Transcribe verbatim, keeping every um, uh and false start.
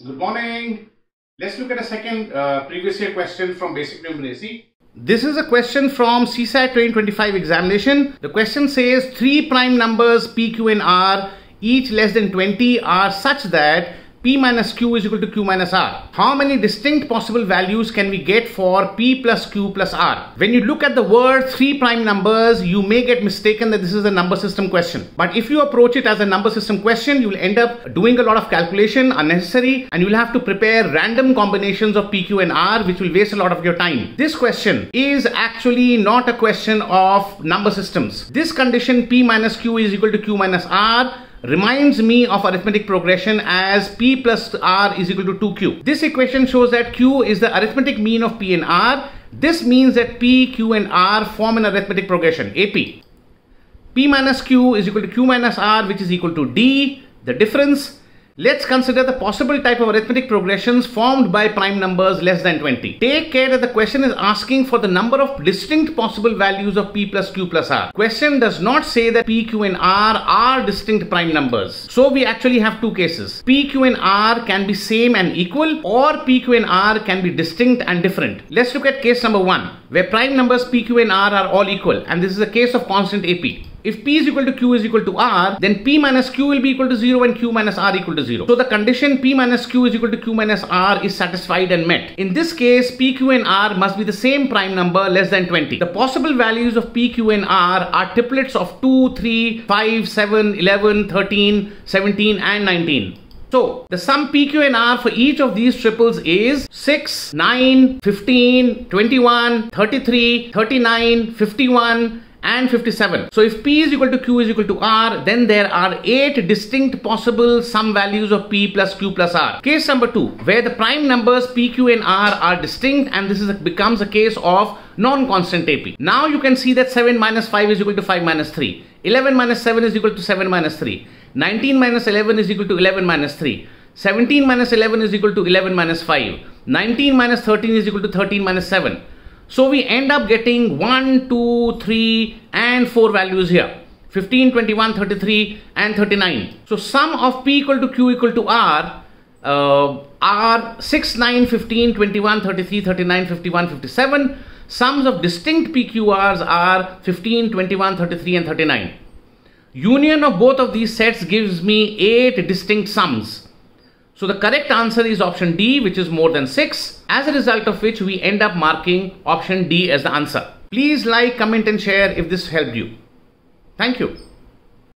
Good morning. Let's look at a second uh, previous year question from Basic Numeracy. This is a question from C SAT twenty twenty-five examination. The question says three prime numbers P, Q and R each less than twenty are such that P minus Q is equal to Q minus R. How many distinct possible values can we get for P plus Q plus R? When you look at the word three prime numbers, you may get mistaken that this is a number system question. But if you approach it as a number system question, you will end up doing a lot of calculation unnecessary, and you will have to prepare random combinations of P, Q and R, which will waste a lot of your time. This question is actually not a question of number systems. This condition P minus Q is equal to Q minus R reminds me of arithmetic progression as P plus R is equal to two Q. This equation shows that Q is the arithmetic mean of P and R. This means that P, Q and R form an arithmetic progression, A P. P minus Q is equal to Q minus R, which is equal to D, the difference. Let's consider the possible type of arithmetic progressions formed by prime numbers less than twenty. Take care that the question is asking for the number of distinct possible values of P plus Q plus R. Question does not say that P, Q and R are distinct prime numbers. So we actually have two cases. P, Q and R can be same and equal, or P, Q and R can be distinct and different. Let's look at case number one, where prime numbers P, Q and R are all equal, and this is a case of constant A P. If P is equal to Q is equal to R, then P minus Q will be equal to zero and Q minus R equal to zero. So the condition P minus Q is equal to Q minus R is satisfied and met. In this case, P, Q and R must be the same prime number less than twenty. The possible values of P, Q and R are triplets of two, three, five, seven, eleven, thirteen, seventeen and nineteen. So the sum P, Q and R for each of these triples is six, nine, fifteen, twenty-one, thirty-three, thirty-nine, fifty-one and fifty-seven. So if P is equal to Q is equal to R, then there are eight distinct possible sum values of P plus Q plus R. Case number two, where the prime numbers P, Q and R are distinct, and this is a, becomes a case of non-constant A P. Now you can see that seven minus five is equal to five minus three. eleven minus seven is equal to seven minus three. nineteen minus eleven is equal to eleven minus three. seventeen minus eleven is equal to eleven minus five. nineteen minus thirteen is equal to thirteen minus seven. So we end up getting one, two, three and four values here. fifteen, twenty-one, thirty-three and thirty-nine. So sum of P equal to Q equal to R uh, are six, nine, fifteen, twenty-one, thirty-three, thirty-nine, fifty-one, fifty-seven. Sums of distinct P Q Rs are fifteen, twenty-one, thirty-three and thirty-nine. Union of both of these sets gives me eight distinct sums. So the correct answer is option D, which is more than six, as a result of which we end up marking option D as the answer. Please like, comment and share if this helped you. Thank you.